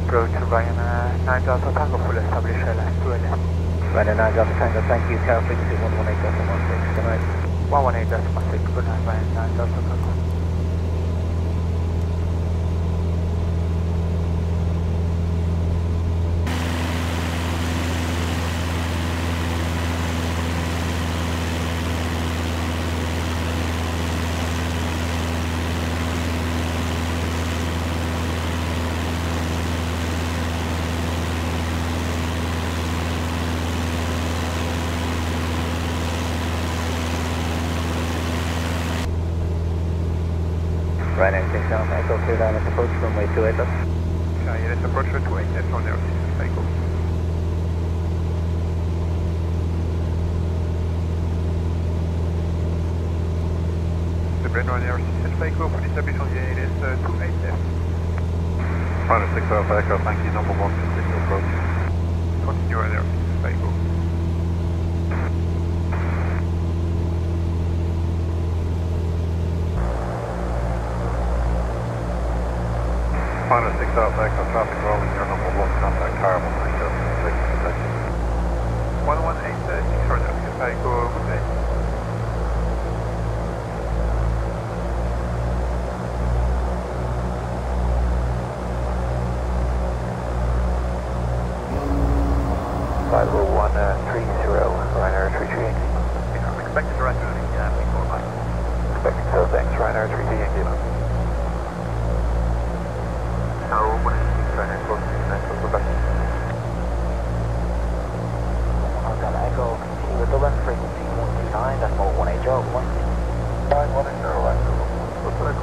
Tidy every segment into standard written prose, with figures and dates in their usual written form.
Approach Ryan 9 Delta Tango, full establish last 2 LS. Ryan 9 Delta Tango, thank you, tower frequency 118.16, good night. 118.6, good night, Ryan 9 Delta Tango. Ryan 96 down, Echo clear down, let's approach runway 28 left. Okay, let's approach runway 28 left on there, cycle. The Brent on air system cycle, full establish on the ALS 28 left. Final 6 Alpha Echo, thank you, number 1, continue approach. Continue on air system cycle. Final 6 Alpha Echo, traffic rolling, your number 1, contact car 190, protection. 118.6 on air cycle, good day. Ryanair 338. Expected to run through the before mine. Expecting so, thanks, Ryanair 338. So, what is the Ryanair 469 for back? Hotel Echo, continue with Dublin, frequency 129, that's mode 18 Joe, 1. 910, right, Hotel Echo.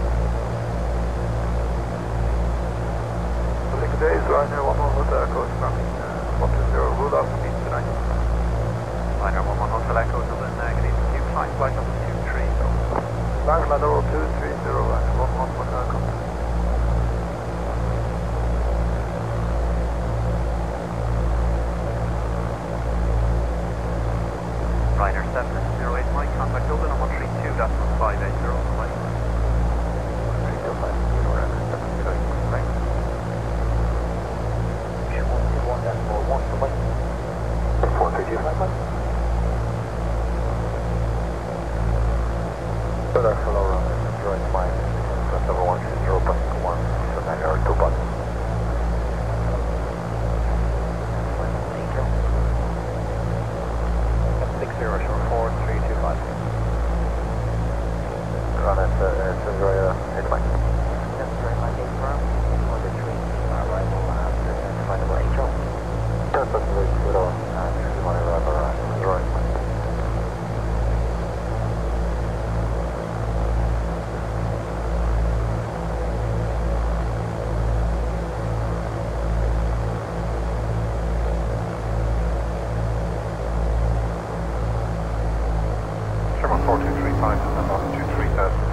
Good day, Ryanair 11 Hotel Echo, traffic 120, rule out for me tonight. Ryanair 11 Hotel Echo, Dublin, good evening, flight number 23, so. Ryanair 230, Ryanair 11 Hotel Echo. Ryanair 708, Mike, contact Dublin on 132, that's 580, bye. 132, 580, Ryanair 708, right. 121, that's mode 1, so bye. 432, bye. Good hello, Ryanair, join flight, number 130, passing 1, so 9 hour 2 button. Sherman 4235 and then 123,000.